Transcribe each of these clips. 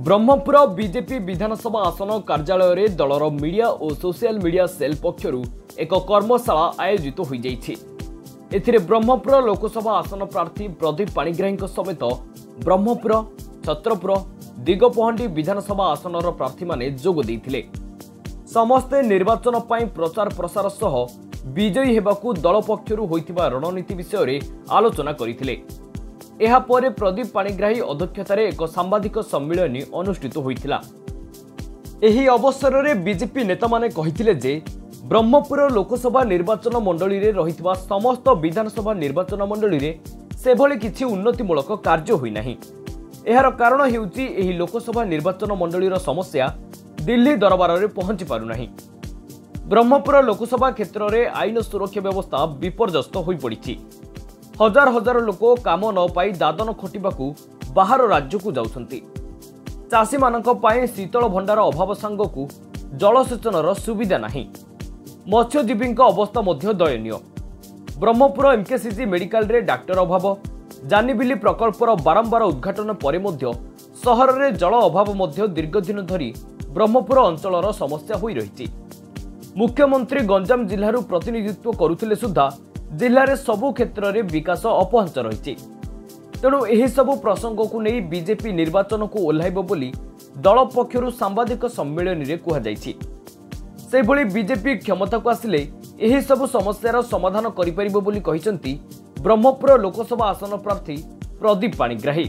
Brahmapur BJP विधानसभा आसन कार्यालय रे दलर मीडिया और सोशल मीडिया सेल पक्षरु एक कर्मशाला आयोजित हो जाइछि। एथिरे ब्रह्मपुर लोकसभा आसन प्रार्थी प्रदीप पाणिग्राही समेत ब्रह्मपुर छत्रपुर दिगपहंडी विधानसभा आसनर प्रार्थी माने जोग देइथिले। समस्ते निर्वाचन पाई प्रचार प्रसार सह विजयी हेबाकू दल पक्षरु होइतिबा रणनीति विषय रे आलोचना करिथिले। एहा परे प्रदीप पाणिग्राही अध्यक्षतार एक सांबादिक सम्मेलन अनुष्ठित होइथिला। एही अवसर में बीजेपी नेता माने कहिथिले जे ब्रह्मपुर लोकसभा निर्वाचन मंडली रे रहितबा समस्त विधानसभा निर्वाचन मंडली रे सेभली किछि उन्नतिमूलक कार्य होई नाही। एहार कारण हेउची एही लोकसभा निर्वाचन मंडलीर समस्या दिल्ली दरबार रे पहुंची पारु नाही। ब्रह्मपुर लोकसभा क्षेत्र में आईन सुरक्षा व्यवस्था विपर्यस्त होई पड़िछि। हजार हजार लोक काम न पाई दादन खटिबाकू बाहर राज्य को जाउछंती। चाषी मानक पाए शीतल भंडार अभाव सांगकू जलसेचनर सुविधा नाही। मत्स्यजीवी अवस्था मध्य दयनीय। ब्रह्मपुर एमकेसीजी मेडिकल रे डाक्टर अभाव, जानीबिली प्रकल्पर बारंबार उद्घाटन परे मध्य सहर रे जल अभाव मध्य दीर्घदिन धरी ब्रह्मपुर अंचलर समस्या होई रहिछि। मुख्यमंत्री गंजाम जिल्लारू प्रतिनिधित्व करुथिले सुद्धा जिले में सबु क्षेत्र में विकास अपहंच रही। तेणु यही सबु प्रसंग को नहीं बीजेपी निर्वाचन को ओह्लाइब बोली दल पक्षरु सांबादिक सम्मेलन में कहुଯାଇଛି। से भली बीजेपी क्षमता को आसिले यही सबु समस्यार समाधान करिपरिबो बोली कहिसंती ब्रह्मपुर लोकसभा आसन प्रार्थी प्रदीप पाणिग्राही।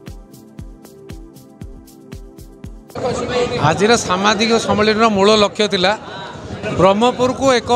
आज सामाजिक सम्मेलन मूल लक्ष्य थिला ब्रह्मपुर को एक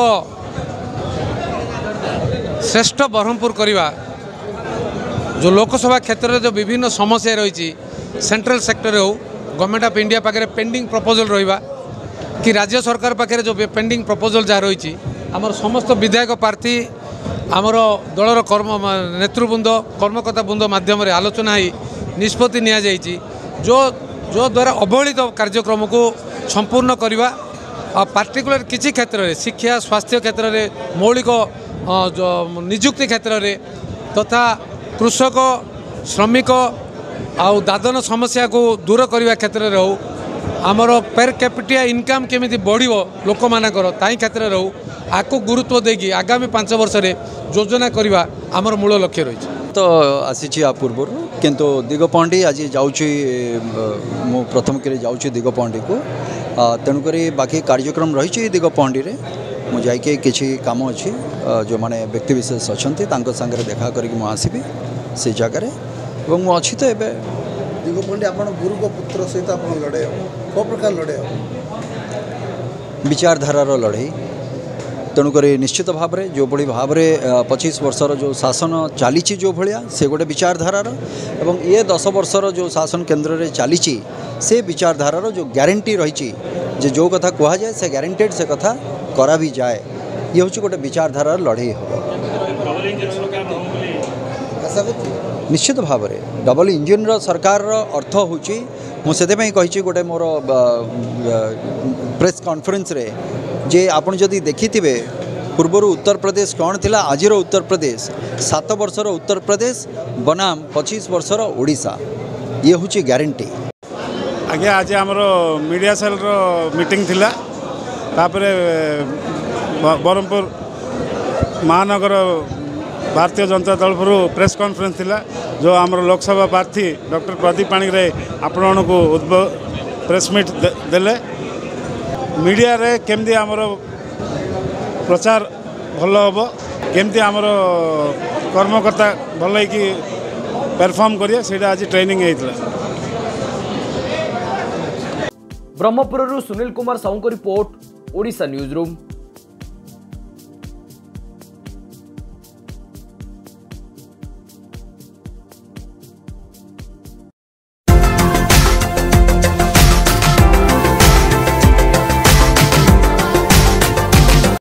श्रेष्ठ ब्रह्मपुर करवा। जो लोकसभा क्षेत्र में जो विभिन्न समस्या रही सेंट्रल सेक्टर हो गवर्नमेंट ऑफ इंडिया पाखे पेंडिंग प्रपोजल रहा कि राज्य सरकार पाखे जो पेंडिंग प्रपोजल जहाँ रही आमर समस्त विधायक प्रार्थी आमर दलर कर्म नेतृवृंद कर्मकर्ता बृंद माध्यम आलोचना ही निष्पत्ति निया जाइछि जो द्वारा अवहेलित कार्यक्रम को संपूर्ण करवा और पार्टिकुलर किसी क्षेत्र में शिक्षा स्वास्थ्य क्षेत्र में मौलिक जो निजुक्ति क्षेत्र में तथा कृषक श्रमिक आउ दादन समस्या को दूर करने क्षेत्र में हो आमर पेर कैपिटा इनकम केमिति बढ़िबो लोक मानकर ताई क्षेत्र में हो आको गुरुत्व देगी आगामी 5 वर्ष रे योजना करवा आमर मूल लक्ष्य रही। तो आसी आ पूर्व किंतु दिगपहंडी आज जाऊँगी मु प्रथम के जाऊँगी दिगपहंडी को तेणुक बाकी कार्यक्रम रही दिगपहंडी रे मु जाइके किसी काम अच्छी जो माने व्यक्ति विशेष अच्छा सांगे देखा करी आसबि से जगार मु अच्छी तो ये दिगपहंडी आप गुरु को पुत्र सहित आप लड़े कौ प्रकार लड़े विचारधारार लड़े। तेणुक निश्चित भाव में जो भाई भाव में 25 वर्षर जो शासन चली जो भाया से गोटे विचारधारार एवं ये 10 वर्षर जो शासन केन्द्र में चली से विचारधारार जो ग्यारंटी रही जो कथा कह जाए से ग्यारंटेड से कथा करा भी जाए ये हूँ गोटे विचारधारार लड़े हम। निश्चित भाव में डबल इंजिन सरकार अर्थ होची मुझे कही गोटे मोर प्रेस कॉन्फ्रेंस रे जे आपन जदि देखिथिबे पूर्वर उत्तर प्रदेश कौन थिला आजिर उत्तर प्रदेश 7 वर्षर उत्तर प्रदेश बनाम 25 वर्षर ओडिशा ये हूँ ग्यारंटी। आगे आज आमर मीडिया सेल रो मीटिंग थिला तापरे ब्रह्मपुर महानगर भारतीय जनता दल प्रेस कॉन्फ्रेंस थिला जो आमर लोकसभा प्रार्थी डॉक्टर प्रदीप पाणिग्राही आपण को प्रेस मीट देले मीडिया रे केमती आमर प्रचार भल हम केमती आमर कर्मकर्ता भल कि परफॉर्म करिया सेटा आज ट्रेनिंग हेइतला। ब्रह्मपुर सुनील कुमार साहू को रिपोर्ट ओडिशा न्यूज रूम।